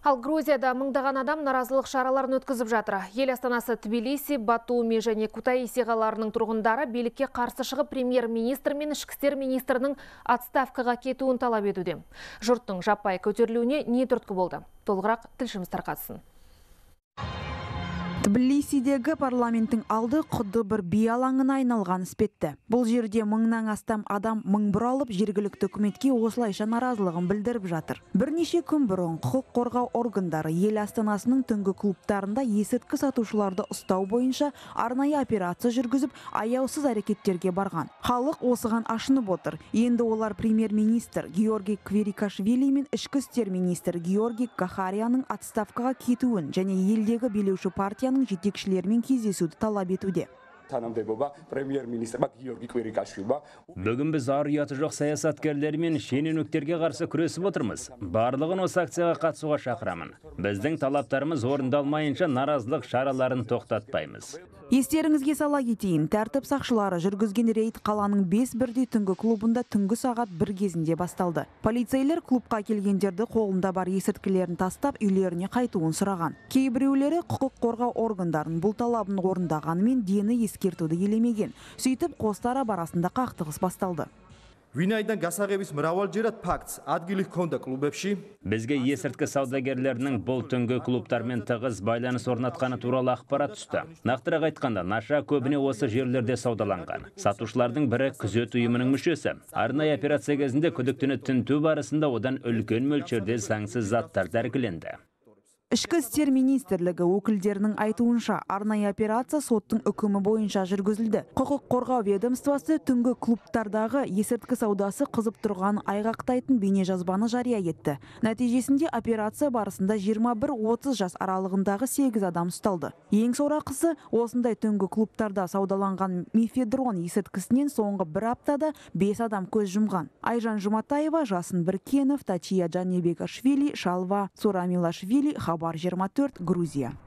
Ал Грузияда мыңдаған адам наразылық шараларын өткізіп жатыр. Ел астанасы Тбилиси, Батуми және Кутаиси қалаларының тұрғындары билікке қарсы шығып премьер-министр мен ішкі істер министрінің отставкаға кетуін талап етуде. Жұрттың жаппай көтерілуіне не түрткі болды? Толығырақ тілшіміз тарқатсын. Тбилисидегі парламенттің алды құдды бір би алаңына айналған іспетті. Бұл жерде мыңнан астам адам мың бұралып, жергілікті үкіметке осылайша наразылығын білдіріп жатыр. Бірнеше күн бұрын құқық қорғау органдары ел астанасының түнгі клубтарында есірткі сатушыларды ұстау бойынша арнайы операция жүргізіп, аяусыз әрекеттерге барған. Халық осыған ашынып отыр. Енді олар премьер-министр Георгий Кверикашвили мен ішкі істер министр Георгий Кахарияның отставкаға кетуін және елдегі билеуші партияның жетекшілермен кездесуді талап етуде. Бүгін біз ар-ұяты жоқ саясаткерлер мен шенеуніктерге қарсы күресіп отырмыз. Барлығын осы акцияға қатысуға шақырамын. Біздің талаптарымыз орындалмайынша наразылық шараларын тоқтатпаймыз. Естеріңізге сала кетейін, тәртіп сақшылары жүргізген рейд қаланың 5-1 түнгі клубында түнгі сағат 1 кезінде басталды. Полицейлер клубқа келгендерді қолында бар есірткілерін тастап, үйлеріне қайтуын сұраған. Кейбіреулері құқық қорғау органдарын бұл талабын орындағанымен дені ескертуді елемеген. Сөйтіп қостар арасында қақтығыс басталды. Винайдан гасағебіз мыравалжерат фактс адгили хонда клубებში Бізге есірткі саудагерлерінің бұл түнгі клубтармен тығыз байланыс орнатқаны туралы ақпарат түсті. Нақтырақ айтқанда, наша көбіне осы жерлерде саудаланған. Сатушылардың бірі күзет ұйымының мүшесі. Арнайы операция кезінде күдіктіні тінту барысында одан үлкен мөлшерде заңсыз заттар тәркіленді. Ішкі істер министрлігі өкілдерінің айтуынша арнайы операция соттың үкімі бойынша жүргізілді. Құқық қорғау ведомствосы түнгі клубтардағы есірткі саудасы қызып тұрған айғақтайтын бейнежазбаны жария етті. Нәтижесінде операция барысында 21-30 жас аралығындағы 8 адам ұсталды. Ең сорақысы, осындай түнгі клубтарда саудаланған мефедрон есірткісінен соңғы бір аптада 5 адам көз жұмған. Айжан Жұматаева, Жасын Біркенов, Тачия Джанебекашвили, Шалва Сурамилашвили, Хабар 24, Грузия.